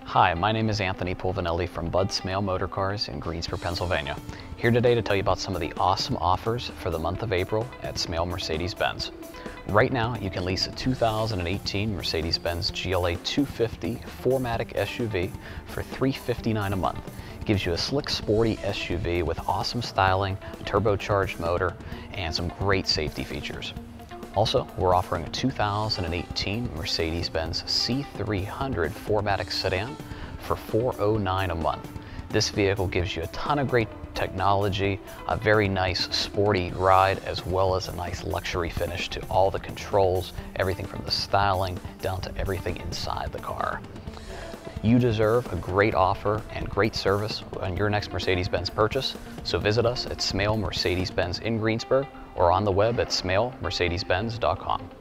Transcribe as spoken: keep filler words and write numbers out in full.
Hi, my name is Anthony Pulvinelli from Bud Smail Motor Cars in Greensboro, Pennsylvania. Here today to tell you about some of the awesome offers for the month of April at Smail Mercedes-Benz. Right now, you can lease a two thousand eighteen Mercedes-Benz G L A two fifty four matic S U V for three hundred fifty-nine dollars a month. It gives you a slick, sporty S U V with awesome styling, a turbocharged motor, and some great safety features. Also, we're offering a two thousand eighteen Mercedes-Benz C three hundred four matic sedan for four hundred nine dollars a month. This vehicle gives you a ton of great technology, a very nice sporty ride, as well as a nice luxury finish to all the controls, everything from the styling down to everything inside the car. You deserve a great offer and great service on your next Mercedes-Benz purchase, so visit us at Smail Mercedes-Benz in Greensboro or on the web at smail mercedes benz dot com.